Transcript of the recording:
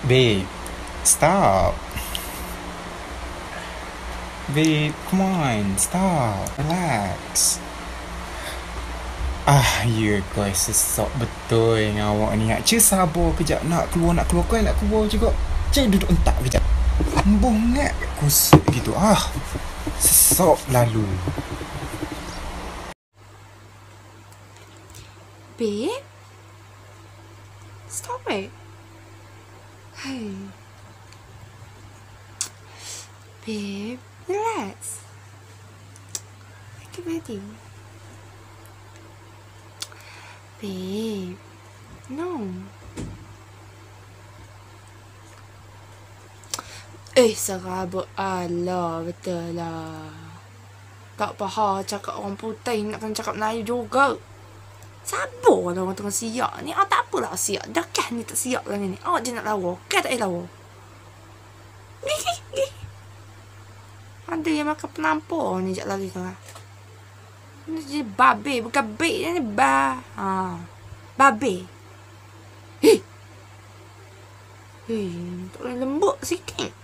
Babe, stop. Babe, come on, stop. Relax. Ya guys, sesak betul dengan awak ni. Cik sabar kejap, nak keluar kau nak keluar juga. Cik duduk entak kejap. Bongat kusut gitu. Sesak lalu. Babe? Stop it. Hey. Babe, relax. Take it ready. Babe, no. Serabut. Alah, betul lah. Tak faham cakap orang putih, nak kena cakap Melayu juga. Sabar lah orang tengah siap ni. Tak apalah siap. Dah kan ni tak siap lah ni. Awak je nak lawa. Kan tak payah lawa. Ada yang makan penampar ni sekejap lagi kan. Ni je babe. Bukan babe ni. Babe. Tak boleh lembut sikit.